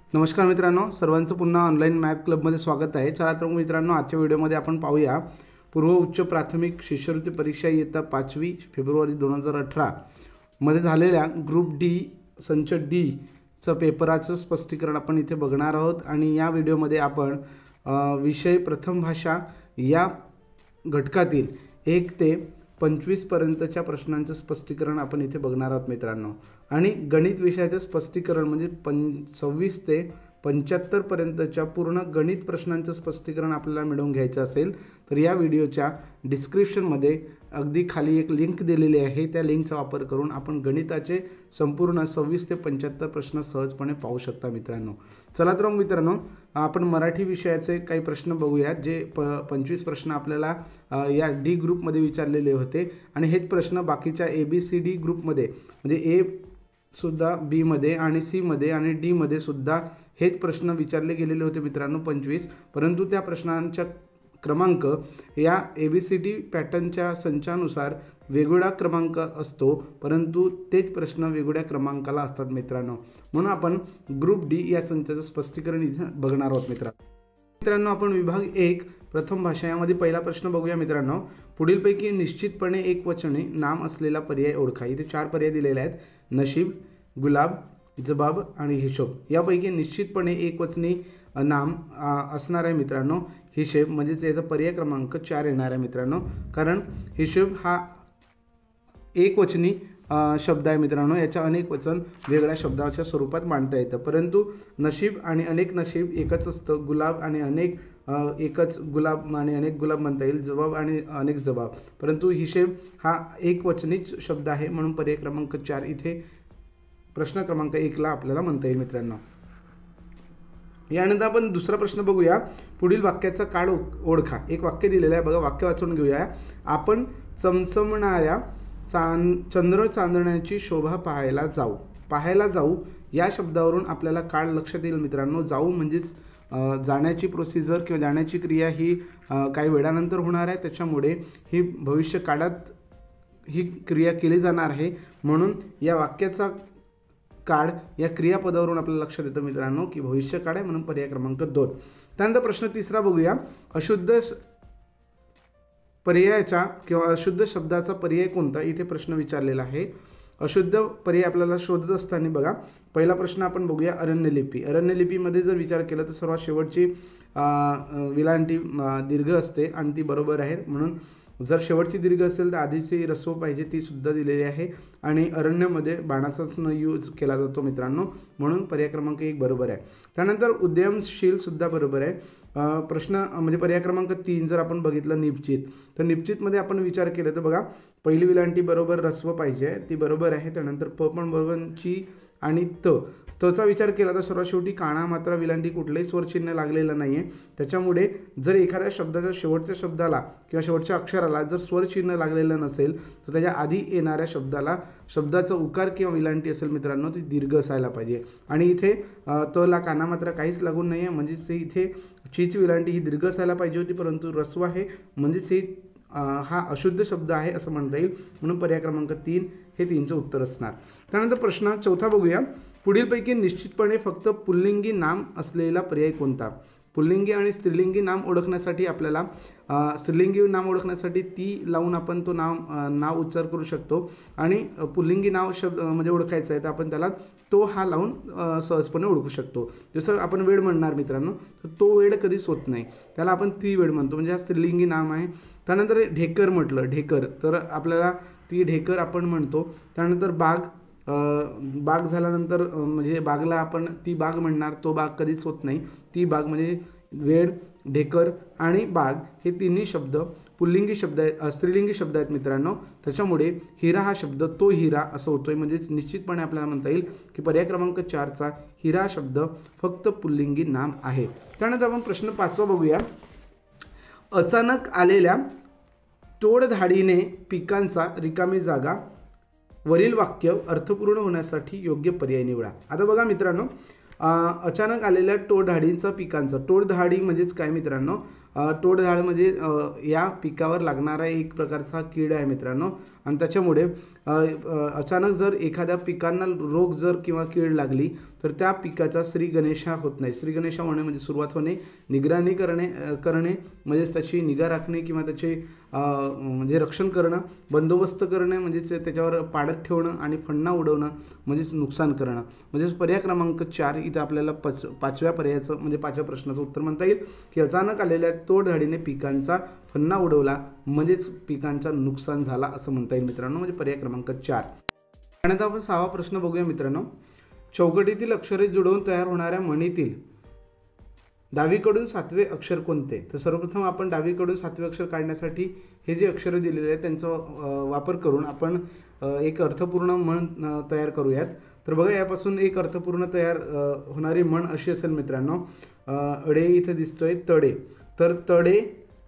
नमस्कार मित्रांनो, सर्वांचं पुन्हा ऑनलाईन मॅथ क्लबमध्ये स्वागत आहे। चला तर मित्रांनो, आजच्या व्हिडिओमध्ये आपण पाहूया पूर्व उच्च प्राथमिक शिष्यवृत्ती परीक्षा इयत्ता 5वी फेब्रुवारी 2018 मध्ये झालेल्या ग्रुप डी संच डी चं पेपराचं स्पष्टीकरण आपण इथे बघणार आहोत। आणि या व्हिडिओमध्ये आपण विषय प्रथम भाषा या घटकातील 1 ते 25 पर्यंतच्या प्रश्नांचं स्पष्टीकरण आपण इथे बघणार आहोत मित्रांनो। आणि गणित विषयाचं स्पष्टीकरण म्हणजे 26 ते 75 पर्यंतच्या पूर्ण गणित प्रश्नांचं स्पष्टीकरण आपल्याला मिळवून घ्यायचं असेल तर या व्हिडिओच्या डिस्क्रिप्शनमध्ये अगदी खाली एक लिंक दिलेली आहे। त्या लिंकचा वापर करून आपण गणिताचे संपूर्ण 26 ते 75 प्रश्न सहजपणे पाहू शकता मित्रांनो। चला तर मित्रांनो, आपण मराठी विषयाचे काही प्रश्न बघूया जे 25 प्रश्न आपल्याला या डी ग्रुपमध्ये विचारलेले होते। आणि हेच प्रश्न बाकीच्या ABCD ग्रुपमध्ये म्हणजे ए सुद्धा बी मध्ये आणि सी मध्ये आणि डी मध्ये सुद्धा हेच प्रश्न विचारले गेलेले होते मित्रांनो 25। परंतु त्या प्रश्नांचा क्रमांक या ABCD पॅटर्नच्या संचानुसार वेगवेगळा क्रमांक असतो, परंतु तेच प्रश्न वेगवेगळ्या क्रमांकाला असतात मित्रांनो। म्हणून आपण ग्रुप डी या संचाचं स्पष्टीकरण इथे बघणार आहोत मित्रांनो। आपण विभाग 1 प्रथम भाषा यामध्ये पहिला प्रश्न बघूया मित्रांनो। पुढीलपैकी निश्चितपणे एकवचनी नाम असलेला पर्याय ओळखा। इथे 4 पर्याय दिलेले आहेत: नशीब, गुलाब, जबाब आणि हिशोब। यापैकी निश्चितपणे एकवचनी नाम असणार आहे मित्रांनो हिशेब, म्हणजे याचा पर्याय क्रमांक 4 येणार आहे मित्रांनो। कारण हिशोब हा एकवचनी शब्द आहे मित्रांनो, याच्या अनेक वचन वेगळ्या शब्दाच्या स्वरूपात मांडता येतं। परंतु नशीब आणि अनेक नशीब एकच असतं, गुलाब आणि अनेक एकच गुलाब आणि अनेक गुलाब म्हणता येईल, जबाब आणि अनेक जबाब। परंतु हिशेब हा एकवचनीच शब्द आहे, म्हणून पर्याय क्रमांक 4 इथे प्रश्न क्रमांक 1 ला आपल्याला म्हणता येईल मित्रांनो। यानंतर आपण दुसरा प्रश्न बघूया। पुढील वाक्याचा काळ ओळखा। एक वाक्य दिलेलं आहे बघा, वाक्य वाचून घेऊया। आपण चमचमणाऱ्या चंद्र चांदण्याची शोभा पाहायला जाऊ या शब्दावरून आपल्याला काळ लक्षात येईल मित्रांनो। जाऊ म्हणजेच जाण्याची प्रोसिजर किंवा जाण्याची क्रिया ही काही वेळानंतर होणार आहे, त्याच्यामुळे ही भविष्य काळात ही क्रिया केली जाणार आहे। म्हणून या वाक्याचा काळ या क्रियापदावरून आपल्याला लक्षात येतं मित्रांनो की भविष्य काळ आहे, म्हणून पर्याय क्रमांक 2। त्यानंतर प्रश्न तिसरा बघूया। अशुद्ध पर्यायाचा किंवा अशुद्ध शब्दाचा पर्याय कोणता, इथे प्रश्न विचारलेला आहे। अशुद्ध पर्याय आपल्याला शोधत असताना बघा, पहिला प्रश्न आपण बघूया अरण्यलिपी। अरण्यलिपीमध्ये जर विचार केला तर सर्वात शेवटची विलांटी दीर्घ असते आणि ती बरोबर आहे। म्हणून जर शेवटची दीर्घ असेल तर आधीची ह्रस्व पाहिजे, ती सुद्धा दिलेली आहे। आणि अरण्यमध्ये बाणाचाच न यूज केला जातो मित्रांनो, म्हणून पर्याय क्रमांक 1 बरोबर आहे। त्यानंतर उद्यमशील सुद्धा बरोबर आहे। प्रश्न म्हणजे पर्याय क्रमांक 3 जर आपण बघितलं निश्चित, तर निश्चितमध्ये आपण विचार केला तर बघा, पहिली विलांटी बरोबर ह्रस्व पाहिजे, ती बरोबर आहे। त्यानंतर प पण बरोबर, ची आणि तचा विचार केला तर सर्वात शेवटी काना मात्रा विलांटी कुठलंही स्वरचिन्ह लागलेलं नाही आहे। त्याच्यामुळे जर एखाद्या शब्दाच्या शेवटच्या शब्दाला किंवा शेवटच्या अक्षराला जर स्वरचिन्ह लागलेलं नसेल तर त्याच्या आधी येणाऱ्या शब्दाचा उकार किंवा विलांटी असेल मित्रांनो ती दीर्घ असायला पाहिजे। आणि इथे तला काना मात्रा काहीच लागून नाही आहे, म्हणजेच इथे चीची विलांटी ही दीर्घ असायला पाहिजे होती, परंतु ह्रस्व आहे, म्हणजेच हे हा अशुद्ध शब्द आहे असं म्हणता येईल। म्हणून पर्याय क्रमांक 3 हे 3चं उत्तर असणार। त्यानंतर प्रश्न चौथा बघूया। पुढीलपैकी निश्चितपणे फक्त पुल्लिंगी नाम असलेला पर्याय कोणता। पुल्लिंगी आणि स्त्रीलिंगी नाम ओळखण्यासाठी आपल्याला स्त्रीलिंगी नाम ओळखण्यासाठी ती लावून आपण तो नाव उच्चार करू शकतो। आणि पुल्लिंगी नाव शब्द म्हणजे ओळखायचं आहे तर आपण त्याला तो हा लावून सहजपणे ओळखू शकतो। जसं आपण वेळ म्हणणार मित्रांनो, तर तो वेळ कधीच होत नाही, त्याला आपण ती वेळ म्हणतो, म्हणजे हा स्त्रीलिंगी नाम आहे। त्यानंतर ढेकर म्हटलं, ढेकर तर आपल्याला ती ढेकर आपण म्हणतो। त्यानंतर बाग झाल्यानंतर म्हणजे बागला आपण ती बाग म्हणणार, तो बाग कधीच होत नाही। ती बाग म्हणजे वेळ, ढेकर आणि बाग हे तिन्ही शब्द पुल्लिंगी शब्द आहेत, स्त्रीलिंगी शब्द आहेत मित्रांनो। त्याच्यामुळे हिरा हा शब्द तो हिरा असं होतोय, म्हणजे निश्चितपणे आपल्याला म्हणता येईल की पर्याय क्रमांक 4चा हिरा शब्द फक्त पुल्लिंगी नाम आहे। त्यानंतर आपण प्रश्न 5वा बघूया। अचानक आलेल्या तोडधाडीने पिकांचा रिकामी जागा वरील वाक्य अर्थपूर्ण होण्यासाठी योग्य पर्याय निवडा। आता बघा मित्रांनो, अचानक आलेल्या तोडधाडींचा पिकांचा, तोडधाडी म्हणजेच काय मित्रांनो, टोळधाड म्हणजे या पिकावर लागणारा एक प्रकारचा कीड आहे मित्रांनो, आणि त्याच्यामुळे अचानक जर एखाद्या पिकांना रोग जर किंवा कीड लागली तर त्या पिकाचा श्री गणेशा होत नाही. श्री गणेशा होणे म्हणजे सुरुवात होणे, निगराणी करणे म्हणजेच त्याची निगा राखणे किंवा त्याचे म्हणजे रक्षण करणं, बंदोबस्त करणे म्हणजेच त्याच्यावर पाडत ठेवणं, आणि फण्णा उडवणं म्हणजेच नुकसान करणं. म्हणजेच पर्याय क्रमांक 4 इथं आपल्याला पाचव्या पर्यायाचं म्हणजे पाचव्या प्रश्नाचं उत्तर म्हणता येईल की अचानक आलेल्या टोळधाडीने पिकांचा फण्णा उडवला म्हणजेच पिकांचा नुकसान झाला असं म्हणता येईल मित्रांनो, म्हणजे पर्याय क्रमांक 4. त्यानंतर आपण 6वा प्रश्न बघूया मित्रांनो. चौकटीतील अक्षरे जुळवून तयार होणाऱ्या म्हणीतील डावीकडून 7वे अक्षर कोणते? तर सर्वप्रथम आपण डावीकडून 7वे अक्षर काढण्यासाठी हे जे अक्षर दिलेले आहेत त्यांचा वापर करून आपण एक अर्थपूर्ण म्हण तयार करूयात. तर बघा, यापासून एक अर्थपूर्ण तयार होणारी म्हण अशी असेल मित्रांनो. अडे इथे दिसतोय तडे, तर तडे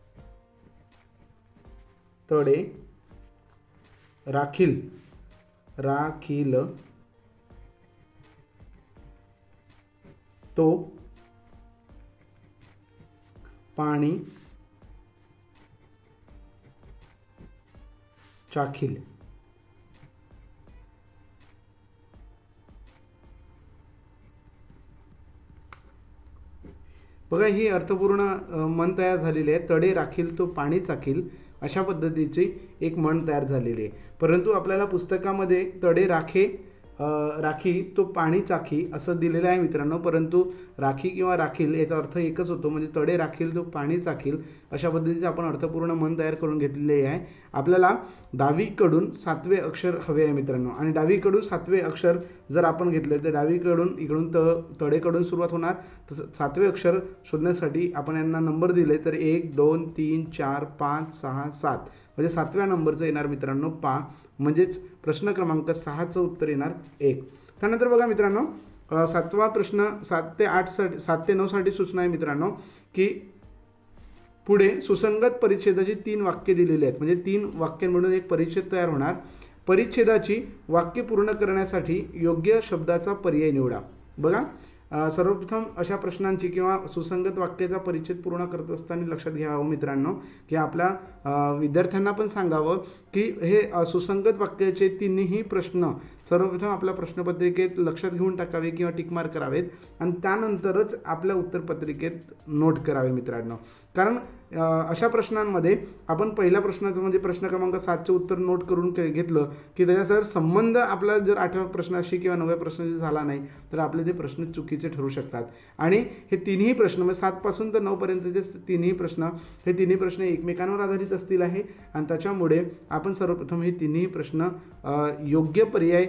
तडे राखील राखील तो पाणी चाखील. बघा, ही अर्थपूर्ण म्हण तयार झालेली आहे. तडे राखील तो पाणी चाखील अशा पद्धतीची एक म्हण तयार झालेली आहे. परंतु आपल्याला पुस्तकामध्ये तडे राखी तो पाणी चाखी असं दिलेलं आहे मित्रांनो, परंतु राखी किंवा राखील याचा अर्थ एकच होतो, म्हणजे तडे राखील तो पाणी चाखील अशा पद्धतीचे आपण अर्थपूर्ण म्हण तयार करून घेतलेली आहे. आपल्याला डावीकडून 7वे अक्षर हवे आहे मित्रांनो, आणि डावीकडून 7वे अक्षर जर आपण घेतले तर डावीकडून इकडून तडेकडून सुरुवात होणार. तर 7वे अक्षर शोधण्यासाठी आपण यांना नंबर दिले तर 1 2 3 4 5 6 7 म्हणजे 7व्या नंबरचं येणार मित्रांनो पा, म्हणजेच प्रश्न क्रमांक 6चं उत्तर येणार 1. त्यानंतर बघा मित्रांनो, 7वा प्रश्न 7 ते 9 साठी सूचना आहे मित्रांनो की पुढे सुसंगत परिच्छेदाची 3 वाक्ये दिलेली आहेत, म्हणजे 3 वाक्यांमधून एक परिच्छेद तयार होणार. परिच्छेदाची वाक्य पूर्ण करण्यासाठी योग्य शब्दाचा पर्याय निवडा. बघा, सर्वप्रथम अशा प्रश्नांची किंवा सुसंगत वाक्याचा परिच्छेद पूर्ण करत असताना लक्षात घ्यावं मित्रांनो की आपल्या विद्यार्थ्यांना पण सांगावं की हे सुसंगत वाक्याचे 3ही प्रश्न सर्वप्रथम आपल्या प्रश्नपत्रिकेत लक्षात घेऊन टाकावे किंवा टिक मार्क करावेत, आणि त्यानंतरच आपल्या उत्तरपत्रिकेत नोट करावे मित्रांनो. कारण अशा प्रश्नांमध्ये आपण पहिल्या प्रश्नाचं म्हणजे प्रश्न क्रमांक 7चं उत्तर नोट करून घेतलं की त्याच्यासह संबंध आपला जर 8व्या प्रश्नाशी किंवा 9व्या प्रश्नाशी झाला नाही तर आपले ते प्रश्न चुकीचे ठरू शकतात. आणि हे 3ही प्रश्न म्हणजे 7 पासून तर 9 पर्यंतचे 3ही प्रश्न हे 3ही प्रश्न एकमेकांवर आधारित असतील आहे, आणि त्याच्यामुळे आपण सर्वप्रथम हे 3ही प्रश्न योग्य पर्याय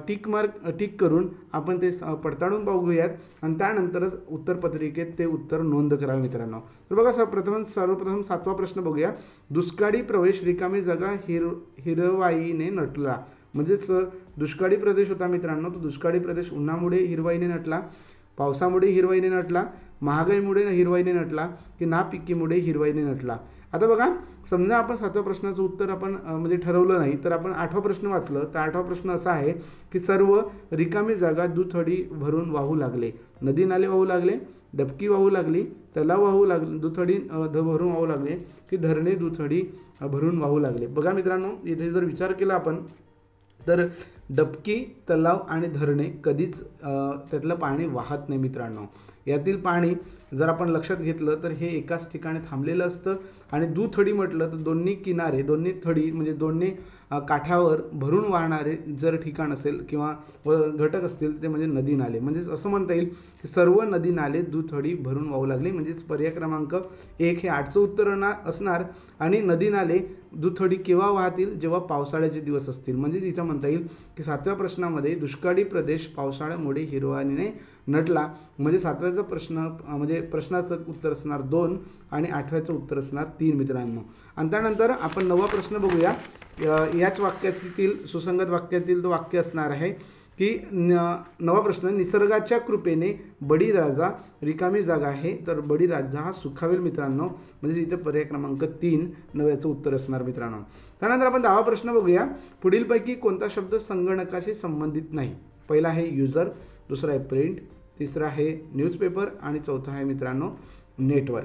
टिक करून आपण ते पडताळून बघूयात, आणि त्यानंतरच उत्तरपत्रिकेत ते उत्तर नोंद करावे मित्रांनो. तर बघा, सर्वप्रथम 7वा प्रश्न बघूया. दुष्काळी प्रदेश रिकामी जागा हिरवाईने नटला. म्हणजेच दुष्काळी प्रदेश होता मित्रांनो, तो दुष्काळी प्रदेश उन्हामुळे हिरवाईने नटला, पावसामुळे हिरवाईने नटला, महागाईमुळे हिरवाईने नटला की नापिकीमुळे हिरवाईने नटला. आता बघा, समजा आपण 7व्या प्रश्नाचं उत्तर आपण म्हणजे ठरवलं नाही तर आपण 8वा प्रश्न वाचलं तर 8वा प्रश्न असा आहे की सर्व रिकामी जागा दुथडी भरून वाहू लागले. नदी नाले वाहू लागले, डबकी वाहू लागली, तलाव वाहू लागले, दुथडी भरून वाहू लागले की धरणे दुथडी भरून वाहू लागले. बघा मित्रांनो, इथे जर विचार केला आपण तर डबकी, तलाव आणि धरणे कधीच त्यातलं पाणी वाहत नाही मित्रांनो. यातील पाणी जर आपण लक्षात घेतलं तर हे एकाच ठिकाणी थांबलेलं असतं, आणि दुथडी म्हटलं तर दोन्ही किनारे, दोन्ही थडी म्हणजे दोन्ही काठावर भरून वाहणारे जर ठिकाण असेल किंवा घटक असतील ते म्हणजे नदी नाले. म्हणजेच असं म्हणता येईल की सर्व नदी नाले दुथडी भरून वाहू लागले. म्हणजेच पर्याय क्रमांक 1 हे 8चं उत्तर असणार, आणि नदी नाले दुथडी केव्हा वाहतील? जेव्हा पावसाळ्याचे दिवस असतील. म्हणजेच इथं म्हणता येईल की 7व्या प्रश्नामध्ये दुष्काळी प्रदेश पावसाळ्यामुळे हिरवाईने नटला, म्हणजे 7व्याचा प्रश्न म्हणजे प्रश्नाचं उत्तर असणार 2 आणि 8व्याचं उत्तर असणार 3 मित्रांनो. आणि त्यानंतर आपण 9वा प्रश्न बघूया. याच वाक्यातील सुसंगत वाक्यातील तो वाक्य असणार आहे की 9वा प्रश्न, निसर्गाच्या कृपेने बळीराजा रिकामी जागा आहे, तर बळीराजा हा सुखावेल मित्रांनो. म्हणजे इथे पर्याय क्रमांक 3 9व्याचं उत्तर असणार मित्रांनो. त्यानंतर आपण 10वा प्रश्न बघूया. पुढीलपैकी कोणता शब्द संगणकाशी संबंधित नाही? पहिला आहे युजर, दुसरा आहे प्रिंट, तिसरा आहे न्यूजपेपर आणि चौथा आहे मित्रांनो नेटवर्क.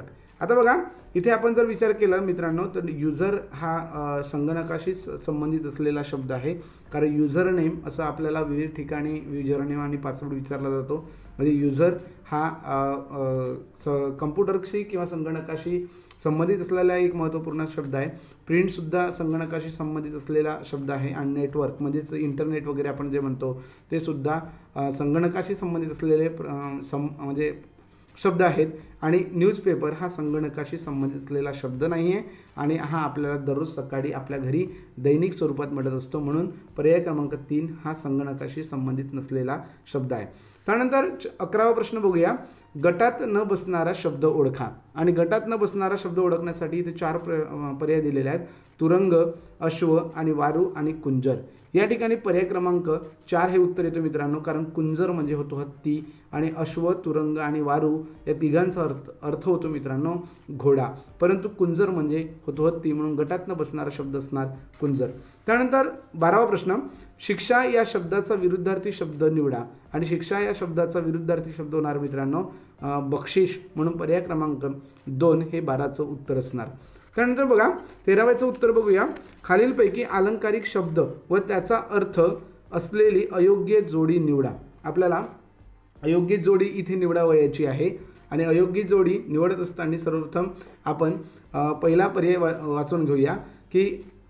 आता बघा इथे आपण जर विचार केला मित्रांनो तर युजर हा संगणकाशी संबंधित असलेला शब्द आहे, कारण युजर नेम असं आपल्याला विविध ठिकाणी युजर नेम आणि पासवर्ड विचारला जातो. म्हणजे युजर हा कम्प्युटरशी किंवा संगणकाशी संबंधित असलेला एक महत्त्वपूर्ण शब्द आहे. प्रिंटसुद्धा संगणकाशी संबंधित असलेला शब्द आहे. आणि नेटवर्क म्हणजेच इंटरनेट वगैरे आपण जे म्हणतो ते सुद्धा संगणकाशी संबंधित असलेले म्हणजे शब्द आहेत. आणि न्यूजपेपर हा संगणकाशी संबंधित असलेला शब्द नाही आहे आणि हा आपल्याला दररोज सकाळी आपल्या घरी दैनिक स्वरूपात मिळत असतो. म्हणून पर्याय क्रमांक 3 हा संगणकाशी संबंधित नसलेला शब्द आहे. त्यानंतर 11वा प्रश्न बघूया. गटात न बसणारा शब्द ओळखा. आणि गटात न बसणारा शब्द ओळखण्यासाठी इथे 4 पर्याय दिलेले आहेत. तुरंग, अश्व आणि वारू आणि कुंजर. या ठिकाणी पर्याय क्रमांक 4 हे उत्तर येतं मित्रांनो, कारण कुंजर म्हणजे होतो हत्ती आणि अश्व, तुरंग आणि वारू या तिघांचा अर्थ होतो मित्रांनो घोडा, परंतु कुंजर म्हणजे होतो हत्ती, म्हणून गटात न बसणारा शब्द असणार कुंजर. त्यानंतर 12वा प्रश्न. शिक्षा या शब्दाचा विरुद्धार्थी शब्द निवडा. आणि शिक्षा या शब्दाचा विरुद्धार्थी शब्द होणार मित्रांनो बक्षीस, म्हणून पर्याय क्रमांक 2 हे 12चं उत्तर असणार. त्यानंतर बघा 13व्याचं उत्तर बघूया. खालीलपैकी अलंकारिक शब्द व त्याचा अर्थ असलेली अयोग्य जोडी निवडा. आपल्याला अयोग्य जोडी इथे निवडावयाची आहे आणि अयोग्य जोडी निवडत असताना सर्वप्रथम आपण पहिला पर्याय वाचून घेऊया की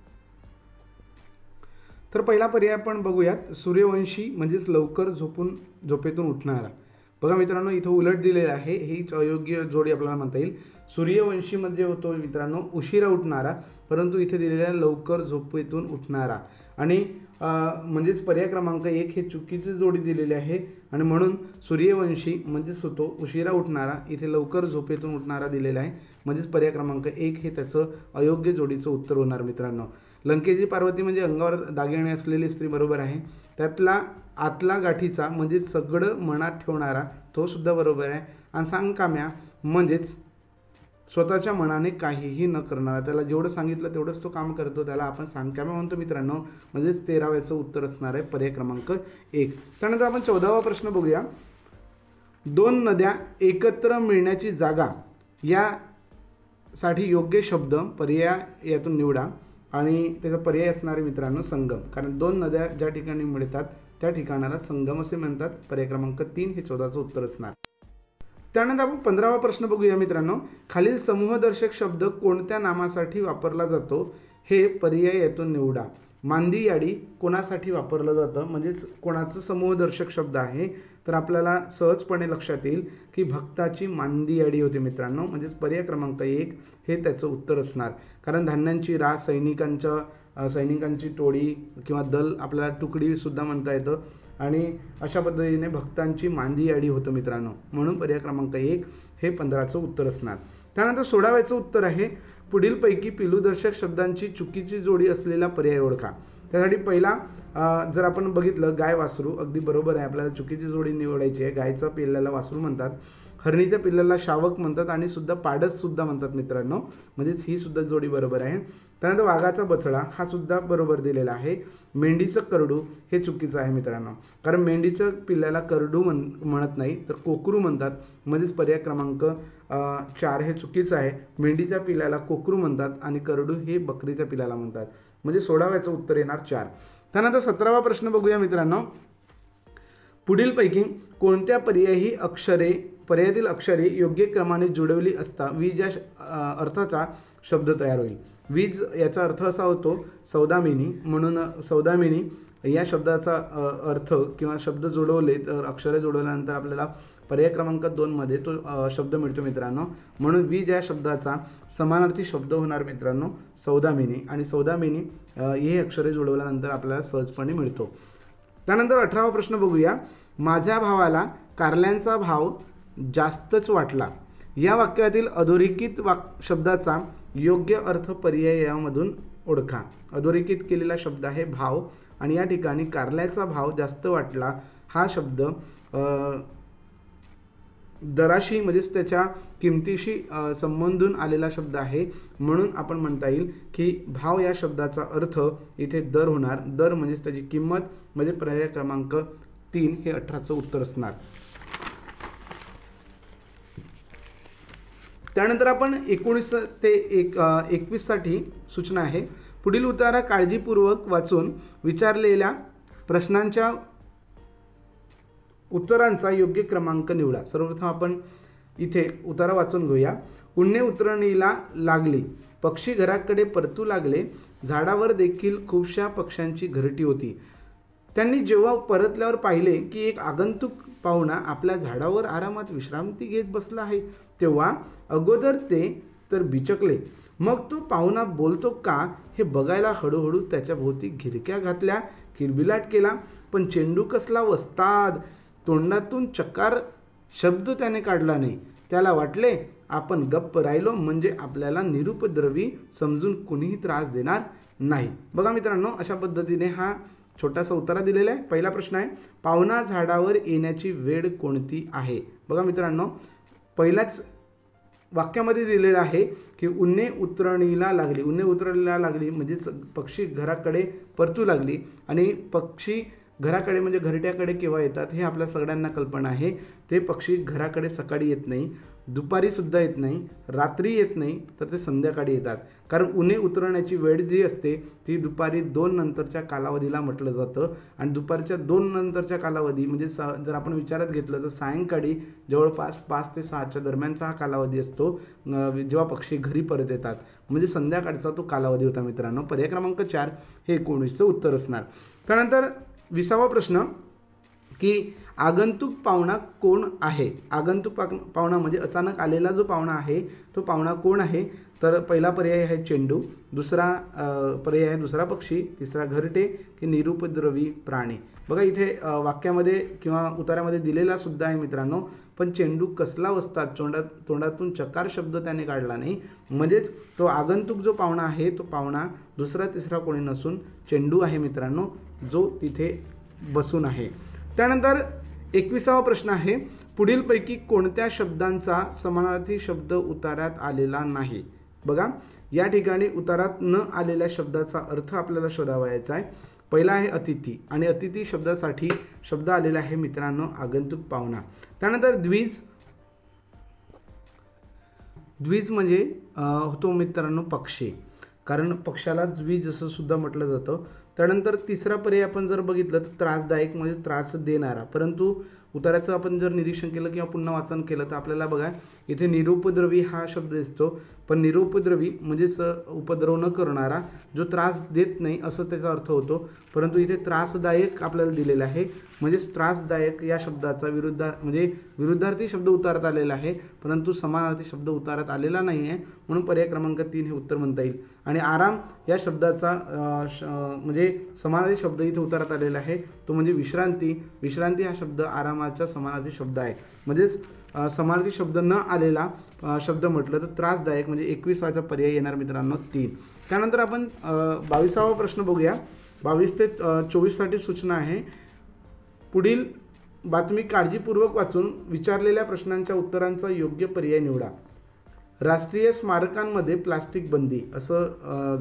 तर पहिला पर्याय आपण बघूयात. सूर्यवंशी म्हणजेच लवकर झोपेतून उठणारा. बघा मित्रांनो इथं उलट दिलेलं आहे, हीच अयोग्य जोडी आपल्याला म्हणता येईल. सूर्यवंशी मध्ये होतो मित्रांनो उशिरा उठणारा, परंतु इथे दिलेला लवकर झोपेतून उठणारा. आणि म्हणजेच पर्याय क्रमांक 1 हे चुकीची जोडी दिलेली आहे आणि म्हणून सूर्यवंशी म्हणजेच होतो उशिरा उठणारा, इथे लवकर झोपेतून उठणारा दिलेला आहे. म्हणजेच पर्याय क्रमांक 1 हे त्याचं अयोग्य जोडीचं उत्तर होणार मित्रांनो. लंकेची पार्वती म्हणजे अंगावर दागिने असलेली स्त्री, बरोबर आहे. त्यातला आतला गाठीचा म्हणजे सगळं मनात ठेवणारा, तो सुद्धा बरोबर आहे. आणि सांगकाम्या म्हणजेच स्वतःच्या मनाने काहीही न करणारा, त्याला जेवढं सांगितलं तेवढंच तो काम करतो, त्याला आपण सांगकाम्या म्हणतो मित्रांनो. म्हणजेच 13व्याचं उत्तर असणार आहे पर्याय क्रमांक 1. त्यानंतर आपण 14वा प्रश्न बघूया. 2 नद्या एकत्र मिळण्याची जागा यासाठी योग्य शब्द पर्याय यातून निवडा. आणि त्याचा पर्याय असणार आहे मित्रांनो संगम, कारण 2 नद्या ज्या ठिकाणी मिळतात त्या ठिकाणाला संगम असे म्हणतात. पर्याय क्रमांक 3 हे 14चं उत्तर असणार. त्यानंतर आपण 15वा प्रश्न बघूया मित्रांनो. खालील समूहदर्शक शब्द कोणत्या नामासाठी वापरला जातो हे पर्याय यातून निवडा. मांदी याडी कोणासाठी वापरलं जातं, म्हणजेच कोणाचं समूहदर्शक शब्द आहे, तर आपल्याला सहजपणे लक्षात येईल की भक्ताची मांदी याडी होते मित्रांनो. म्हणजेच पर्याय क्रमांक 1 हे त्याचं उत्तर असणार. कारण धान्यांची रास, सैनिकांची टोळी किंवा दल आपल्याला तुकडीसुद्धा म्हणता येतं आणि अशा पद्धतीने भक्तांची मांदी याडी होतं मित्रांनो, म्हणून पर्याय क्रमांक 1 हे 15चं उत्तर असणार. त्यानंतर 16व्याचं उत्तर आहे. पुढीलपैकी पिलूदर्शक शब्दांची चुकीची जोडी असलेला पर्याय ओळखा. त्यासाठी पहिला जर आपण बघितलं गाय वासरू, अगदी बरोबर आहे, आपल्याला चुकीची जोडी निवडायची आहे. गायचा पिल्ल्याला वासरू म्हणतात, हरणीच्या पिल्ल्याला शावक म्हणतात आणि सुद्धा पाडस सुद्धा म्हणतात मित्रांनो. म्हणजेच ही सुद्धा जोडी बरोबर आहे. त्यानंतर वाघाचा बछडा हा सुद्धा बरोबर दिलेला आहे. मेंढीचं करडू हे चुकीचं आहे मित्रांनो, कारण मेंढीचं पिल्ल्याला करडू म्हणत नाही तर कोकरू म्हणतात. म्हणजेच पर्याय क्रमांक 4 हे चुकीचं आहे. मेंढीच्या पिल्ल्याला कोकरू म्हणतात आणि करडू हे बकरीच्या पिल्ल्याला म्हणतात. म्हणजे 16व्याचं उत्तर येणार 4. त्यानंतर 17वा प्रश्न बघूया मित्रांनो. पुढीलपैकी कोणत्या पर्यायातील अक्षरे योग्य क्रमाने जुळवली असता वीज या अर्थाचा शब्द तयार होईल. वीज याचा अर्थ असा होतो सौदामिनी, म्हणून सौदामिनी या शब्दाचा अर्थ किंवा शब्द जोडवले तर अक्षरे जोडवल्यानंतर आपल्याला पर्याय क्रमांक 2 मध्ये तो शब्द मिळतो मित्रांनो. म्हणून वीज या शब्दाचा समानार्थी शब्द होणार मित्रांनो सौदामिनी, आणि सौदामिनी हे अक्षरे जोडवल्यानंतर आपल्याला सहजपणे मिळतो. त्यानंतर 18वा प्रश्न बघूया. माझ्या भावाला कारल्यांचा भाव जास्तच वाटला. या वाक्यातील अधोरेखित शब्दाचा योग्य अर्थ पर्यायामधून ओळखा. अधोरेखित केलेला शब्द आहे भाव आणि या ठिकाणी कारल्याचा भाव जास्त वाटला हा शब्द दराशी म्हणजेच त्याच्या किमतीशी संबंधून आलेला शब्द आहे. म्हणून आपण म्हणता येईल की भाव या शब्दाचा अर्थ इथे दर होणार. दर म्हणजेच त्याची किंमत, म्हणजे पर्याय क्रमांक 3 हे 18चं उत्तर असणार. त्यानंतर आपण 19 ते 21 साठी सूचना आहे. पुढील उतारा काळजीपूर्वक वाचून विचारलेल्या प्रश्नांच्या उत्तरांचा योग्य क्रमांक निवडा. सर्वप्रथम आपण इथे उतारा वाचून घेऊया. उन्हे उतरणीला लागली, पक्षी घराकडे परतू लागले, झाडावर देखील खूपशा पक्ष्यांची घरटी होती. त्यांनी जेव्हा परतल्यावर पाहिले की एक आगंतुक पाहुणा आपल्या झाडावर आरामात विश्रांती घेत बसला आहे, तेव्हा अगोदर ते तर बिचकले. मग तो पाहुणा बोलतो का हे बघायला हळूहळू त्याच्या भोवती घिरक्या घातल्या, किलबिलाट केला, पण चेंडू कसला वस्ताद. तोंडातून चकार शब्द त्याने काढला नाही. त्याला वाटले आपण गप्प राहिलो म्हणजे आपल्याला निरुपद्रवी समजून कुणीही त्रास देणार नाही. बघा मित्रांनो, अशा पद्धतीने हा छोटासा उतारा दिलेला आहे. पहिला प्रश्न आहे, पाहुणा झाडावर येण्याची वेळ कोणती आहे? बघा मित्रांनो, पहिल्याच वाक्यामध्ये दिलेलं आहे की उन्हे उतरणीला लागली. उन्हे उतरणीला लागली म्हणजे पक्षी घराकडे परतू लागली, आणि पक्षी घराकडे म्हणजे घरट्याकडे केव्हा येतात हे आपल्या सगळ्यांना कल्पना आहे. ते पक्षी घराकडे सकाळी येत नाही, दुपारी सुद्धा येत नाही, रात्री येत नाही, तर ते संध्याकाळी येतात. कारण उन्हे उतरण्याची वेळ जी असते ती दुपारी 2 नंतरच्या कालावधीला म्हटलं जातं. आणि दुपारच्या 2 नंतरच्या कालावधी म्हणजे जर आपण विचारात घेतलं तर सायंकाळी जवळपास 5 ते 6च्या दरम्यानचा हा कालावधी असतो जेव्हा पक्षी घरी परत येतात. म्हणजे संध्याकाळचा तो कालावधी होता मित्रांनो. पर्याय क्रमांक 4 हे 19चं उत्तर असणार. त्यानंतर 20वा प्रश्न की आगंतुक पाहुणा कोण आहे? आगंतुक पाहुणा म्हणजे अचानक आलेला जो पाहुणा आहे तो पाहुणा कोण आहे? तर पहिला पर्याय आहे चेंडू, दुसरा पर्याय आहे दुसरा पक्षी, तिसरा घरटे की निरुपद्रवी प्राणी. बघा इथे वाक्यामध्ये किंवा उतारामध्ये दिलेला सुद्धा आहे मित्रांनो, पण चेंडू कसला वस्ताद, तोंडातून चकार शब्द त्याने काढला नाही. म्हणजेच तो आगंतुक जो पाहुणा आहे तो पाहुणा दुसरा तिसरा कोणी नसून चेंडू आहे मित्रांनो, जो तिथे बसून आहे. त्यानंतर 21वा प्रश्न आहे, पुढीलपैकी कोणत्या शब्दांचा समानार्थी शब्द उतारात आलेला नाही? बघा या ठिकाणी उतारात न आलेल्या शब्दाचा अर्थ आपल्याला शोधावायचा आहे. पहिला आहे अतिथी, आणि अतिथी शब्दासाठी शब्द आलेला आहे मित्रांनो आगंतुक पाहुणा. त्यानंतर द्विज, द्विज म्हणजे होतो मित्रांनो पक्षी, कारण पक्षाला द्विज असं सुद्धा म्हटलं जातं. त्यानंतर तिसरा पर्याय आपण जर बघितलं तर त्रासदायक म्हणजे त्रास देणारा. परंतु उताराचं आपण जर निरीक्षण केलं किंवा पुन्हा वाचन केलं तर आपल्याला बघा इथे निरुपद्रवी हा शब्द दिसतो, पण निरुपद्रवी म्हणजेच उपद्रव न करणारा, जो त्रास देत नाही असं त्याचा अर्थ होतो. परंतु इथे त्रासदायक आपल्याला दिलेला आहे, म्हणजेच त्रासदायक या शब्दाचा विरुद्धार्थी शब्द उतारात आलेला आहे, परंतु समानार्थी शब्द उतारात आलेला नाही आहे. म्हणून पर्याय क्रमांक 3 हे उत्तर म्हणता येईल. आणि आराम या शब्दाचा म्हणजे समानार्थी शब्द इथे उतारात आलेला आहे, तो म्हणजे विश्रांती. विश्रांती हा शब्द आरामाचा समानार्थी शब्द आहे. म्हणजेच समानार्थी शब्द न आलेला शब्द म्हटलं तर त्रासदायक, म्हणजे 21वाचा पर्याय येणार मित्रांनो 3. त्यानंतर आपण 22वा प्रश्न बघूया. 22 ते 24 साठी सूचना आहे. पुढील बातमी काळजीपूर्वक वाचून विचारलेल्या प्रश्नांच्या उत्तरांचा योग्य पर्याय निवडा. राष्ट्रीय स्मारकांमध्ये प्लास्टिक बंदी असं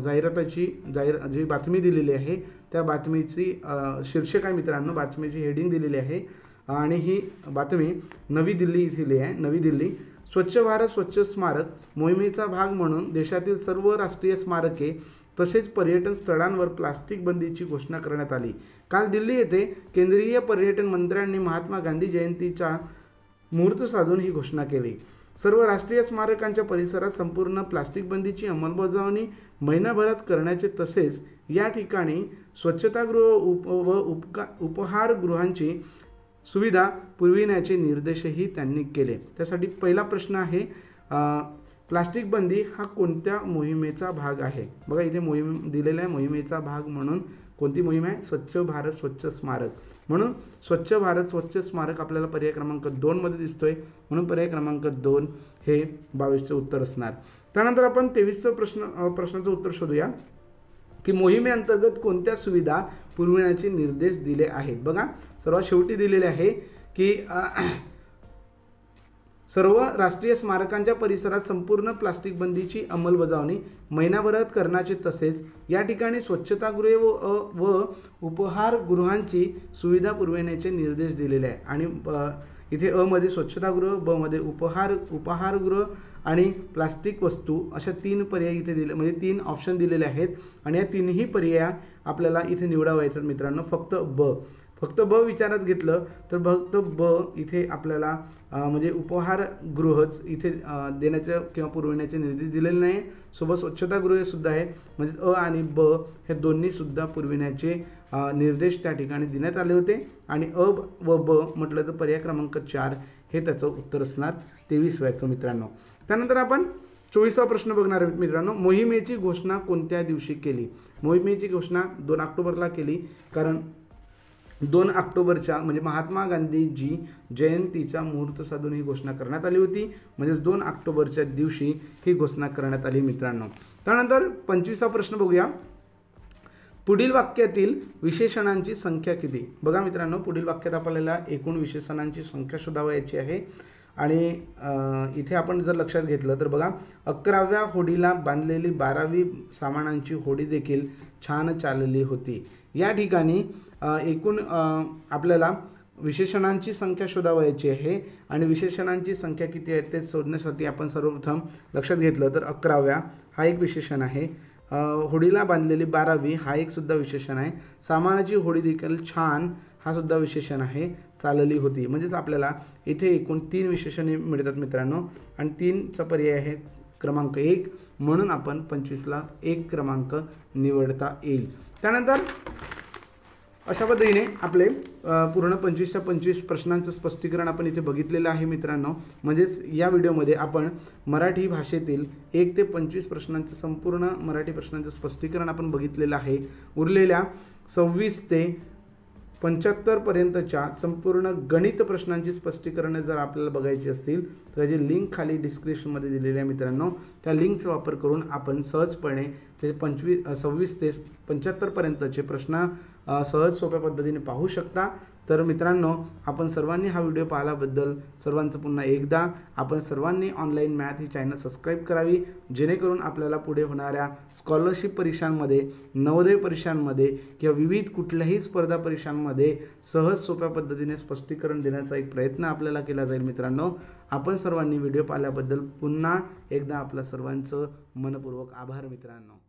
जी बातमी दिलेली आहे त्या बातमीची शीर्षक आहे मित्रांनो, बातमीची हेडिंग दिलेली आहे. आणि ही बातमी नवी दिल्ली इथली आहे. नवी दिल्ली, स्वच्छ भारत स्वच्छ स्मारक मोहिमेचा भाग म्हणून देशातील सर्व राष्ट्रीय स्मारके तसेच पर्यटन स्थळांवर प्लास्टिक बंदीची घोषणा करण्यात आली. काल दिल्ली येथे केंद्रीय पर्यटन मंत्र्यांनी महात्मा गांधी जयंतीचा मुहूर्त साधून ही घोषणा केली. सर्व राष्ट्रीय स्मारकांच्या परिसरात संपूर्ण प्लास्टिक बंदीची अंमलबजावणी महिनाभरात करण्याचे तसेच या ठिकाणी स्वच्छतागृह व उपहारगृहांची सुविधा पुरविण्याचे निर्देशही त्यांनी केले. त्यासाठी पहिला प्रश्न आहे, प्लास्टिक बंदी हा कोणत्या मोहिमेचा भाग आहे? बघा इथे मोहीम दिलेला आहे, मोहिमेचा भाग म्हणून कोणती मोहीम आहे? स्वच्छ भारत स्वच्छ स्मारक. म्हणून स्वच्छ भारत स्वच्छ स्मारक आपल्याला पर्याय क्रमांक 2 मध्ये दिसतोय, म्हणून पर्याय क्रमांक 2 हे 22चे उत्तर असणार. त्यानंतर आपण 23चं प्रश्नाचं उत्तर शोधूया की मोहिमेअंतर्गत कोणत्या सुविधा पुरविण्याचे निर्देश दिले आहेत. बघा सर्वात शेवटी दिलेले आहे की सर्व राष्ट्रीय स्मारकांच्या परिसरात संपूर्ण प्लास्टिक बंदीची अंमलबजावणी महिनाभरात करण्याचे तसेच या ठिकाणी स्वच्छतागृहे व उपहारगृहांची सुविधा पुरविण्याचे निर्देश दिलेले आहे. आणि इथे अ मध्ये स्वच्छतागृह, ब मध्ये उपहारगृह आणि प्लास्टिक वस्तू अशा 3 पर्याय इथे दिले, म्हणजे 3 ऑप्शन दिलेले आहेत आणि या तिन्ही पर्याय आपल्याला इथे निवडावायचं मित्रांनो. फक्त ब विचारात घेतलं तर फक्त ब इथे आपल्याला म्हणजे उपहारगृहच इथे देण्याचं किंवा पुरविण्याचे निर्देश दिलेले नाही. सोबत स्वच्छतागृह सुद्धा आहे, म्हणजे अ आणि ब हे दोन्ही सुद्धा पुरविण्याचे निर्देश त्या ठिकाणी देण्यात आले होते आणि अ व ब म्हटलं तर पर्याय क्रमांक 4 हे त्याचं उत्तर असणार 23व्याचं मित्रांनो. त्यानंतर आपण 24वा प्रश्न बघणार आहोत मित्रांनो. मोहिमेची घोषणा कोणत्या दिवशी केली? मोहिमेची घोषणा 2 ऑक्टोबरला केली, कारण 2 ऑक्टोबरच्या म्हणजे महात्मा गांधीजी जयंतीचा मुहूर्त साधून ही घोषणा करण्यात आली होती, म्हणजेच 2 ऑक्टोबरच्या दिवशी ही घोषणा करण्यात आली मित्रांनो. त्यानंतर 25वा प्रश्न बघूया. पुढील वाक्यातील विशेषणांची संख्या किती? बघा मित्रांनो, पुढील वाक्यात आपल्याला एकूण विशेषणांची संख्या शोधावयाची आहे आणि इथे आपण जर लक्षात घेतलं तर बघा, 11व्या होडीला बांधलेली 12वी सामानांची होडी देखील छान चालली होती. या ठिकाणी एकूण आपल्याला विशेषणांची संख्या शोधावयाची आहे आणि विशेषणांची संख्या किती आहे ते शोधण्यासाठी आपण सर्वप्रथम लक्षात घेतलं तर 11व्या हा एक विशेषण आहे, होडीला बांधलेली 12वी हा एक सुद्धा विशेषण आहे, सामानाची होडी देखील छान हा सुद्धा विशेषण आहे, चालली होती. म्हणजेच आपल्याला इथे एकूण 3 विशेषणे मिळतात मित्रांनो आणि 3चा पर्याय आहे क्रमांक 1, म्हणून आपण 25ला 1 क्रमांक निवडता येईल. त्यानंतर अशा पद्धतीने आपले पूर्ण 25च्या 25 प्रश्नांचं स्पष्टीकरण आपण इथे बघितलेलं आहे मित्रांनो. म्हणजेच या व्हिडिओमध्ये आपण मराठी भाषेतील 1 ते 25 प्रश्नांचं संपूर्ण मराठी प्रश्नांचं स्पष्टीकरण आपण बघितलेलं आहे. उरलेल्या 26 ते 75 पर्यंतच्या संपूर्ण गणित प्रश्नांची स्पष्टीकरण जर आपल्याला बघायची असतील तर त्याची लिंक खाली डिस्क्रिप्शनमध्ये दिलेली आहे मित्रांनो. त्या लिंकचा वापर करून आपण सहजपणे ते 26 ते 75 पर्यंतचे प्रश्न सहज सोप्या पद्धतीने पाहू शकता. तर मित्रांनो, आपण सर्वांनी हा व्हिडिओ पाहिल्याबद्दल सर्वांचं पुन्हा एकदा आपण सर्वांनी ऑनलाईन मॅथ ही चॅनल सबस्क्राईब करावी, जेणेकरून आपल्याला पुढे होणाऱ्या स्कॉलरशिप परीक्षांमध्ये, नवोदय परीक्षांमध्ये किंवा विविध कुठल्याही स्पर्धा परीक्षांमध्ये सहज सोप्या पद्धतीने स्पष्टीकरण देण्याचा एक प्रयत्न आपल्याला केला जाईल मित्रांनो. आपण सर्वांनी व्हिडिओ पाहिल्याबद्दल पुन्हा एकदा आपल्या सर्वांचं मनपूर्वक आभार मित्रांनो.